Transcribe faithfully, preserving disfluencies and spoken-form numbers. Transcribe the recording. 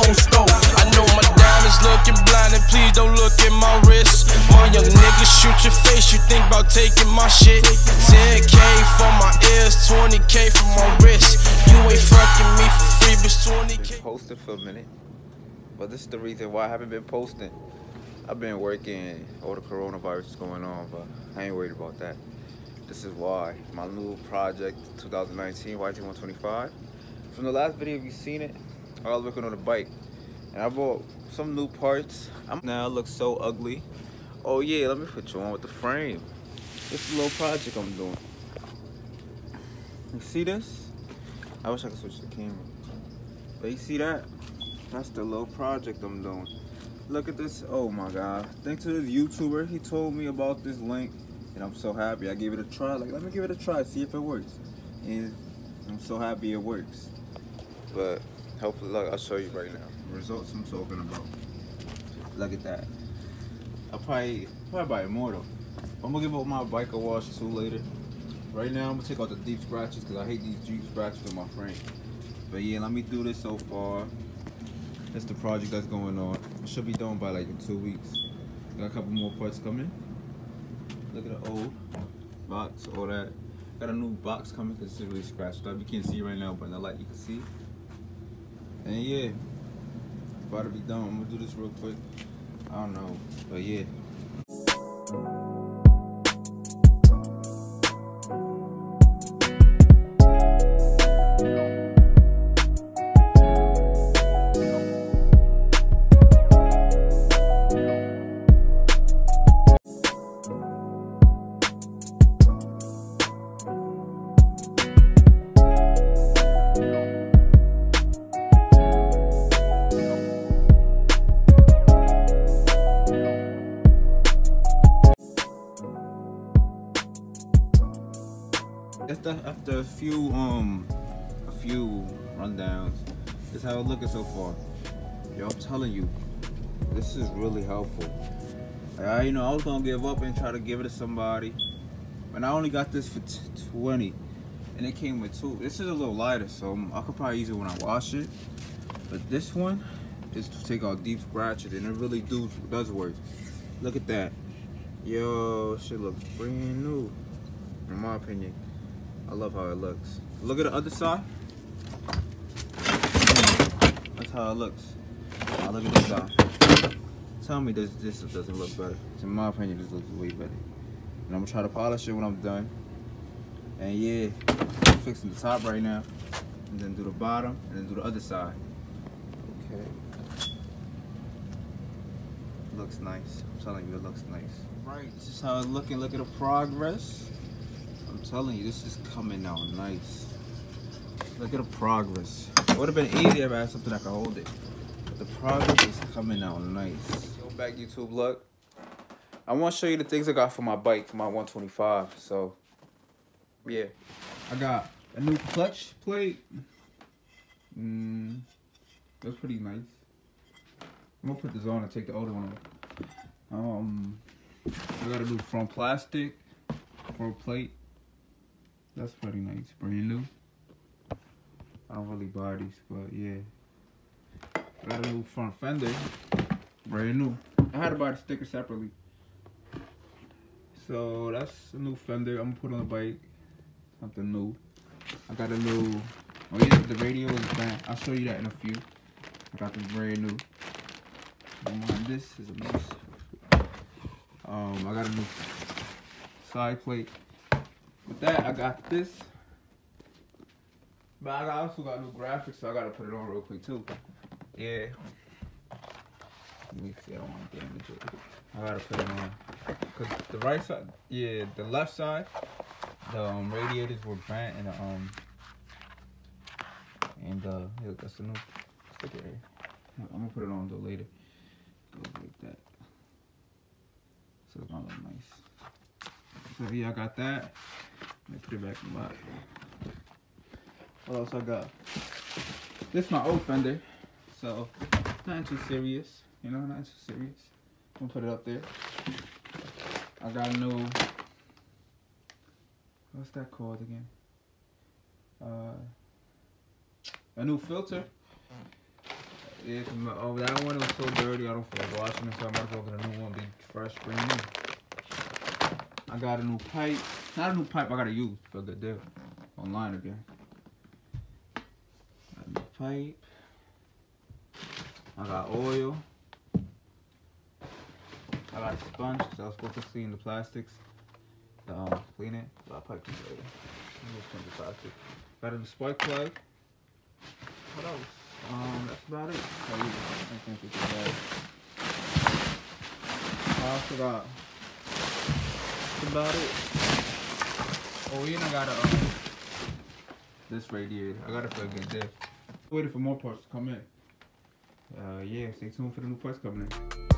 own stove. I know my diamonds looking blinding, please don't look at my wrist. My young nigga, shoot your face, you think about taking my shit. ten K for my ears, twenty K for my wrist. You ain't fucking me for free, but twenty K. Been posting for a minute, but this is the reason why I haven't been posting. I've been working, all the coronavirus is going on, but I ain't worried about that. This is why. My new project, two thousand nineteen Y Z one twenty-five. From the last video, if you've seen it, I was working on a bike. And I bought some new parts. I'm now it looks so ugly. Oh yeah, let me put you on with the frame. This is a little project I'm doing. You see this? I wish I could switch the camera. But you see that? That's the little project I'm doing. Look at this. Oh my god. Thanks to this YouTuber, he told me about this link. And I'm so happy. I gave it a try. Like, let me give it a try, see if it works. And I'm so happy it works. But hopefully, look, I'll show you right now. The results I'm talking about. Look at that. I'll probably, probably buy more though. I'm gonna give up my bike a wash too later. Right now, I'm gonna take out the deep scratches because I hate these deep scratches on my frame. But yeah, let me do this so far. That's the project that's going on. It should be done by like in two weeks. Got a couple more parts coming. Look at the old box, all that. Got a new box coming because it's really scratched up. You can't see right now, but in the light you can see. And yeah, about to be done. I'm gonna do this real quick. I don't know, but yeah. After a few um a few rundowns, this is how it's looking so far. Yo, I'm telling you, this is really helpful. I, you know, I was gonna give up and try to give it to somebody, and I only got this for twenty, and it came with two. This is a little lighter, so I could probably use it when I wash it. But this one is to take out deep scratches, and it really do does work. Look at that. Yo, shit looks brand new, in my opinion. I love how it looks. Look at the other side. That's how it looks. Now look at this side. Tell me this this doesn't look better. In my opinion, this looks way better. And I'm gonna try to polish it when I'm done. And yeah, I'm fixing the top right now. And then do the bottom, and then do the other side. Okay. Looks nice. I'm telling you, it looks nice. Right, this is how it's looking. Look at the progress. I'm telling you, this is coming out nice. Look at the progress. It would have been easier if I had something that could hold it. But the progress is coming out nice. Go back, YouTube, look. I want to show you the things I got for my bike, for my one twenty-five. So, yeah. I got a new clutch plate. Mm, that's pretty nice. I'm going to put this on and take the older one off. Um, I got a new front plastic front plate. That's pretty nice, brand new. I don't really buy these, but yeah. I got a new front fender, brand new. I had to buy the sticker separately. So that's a new fender I'm gonna put on the bike. Something new. I got a new, oh yeah, the radio is bad. I'll show you that in a few. I got this brand new. And this is a nice. Um, I got a new side plate. With that, I got this. But I also got new graphics, so I gotta put it on real quick too. Yeah. Let me see, I don't want to damage it. I gotta put it on. Cause the right side, yeah, the left side, the um, radiators were bent, and the, um, and uh, yeah, that's the new sticker here. I'm gonna put it on though later. Goes like that. So it's gonna look nice. So yeah, I got that. Let me put it back in the box. What else I got? This is my old fender, so not too serious. You know, not too serious. I'm gonna put it up there. I got a new. What's that called again? Uh, a new filter. Yeah, oh, that one was so dirty. I don't feel like washing it, so I'm about to go get a new one. Be fresh, brand new. I got a new pipe. Not a new pipe. I got to use for a good deal. Online again. Got a new pipe. I got oil. I got a sponge because I was supposed to clean the plastics. Um, clean it. Got a pipe later. The plastic. Got a new spark plug. What else? Um, that's about it. I think it's about it. I also got. That's about it. Oh, yeah, and I got a um, this radiator. I got it for a good day. Waiting for more parts to come in. Uh, yeah, stay tuned for the new parts coming in.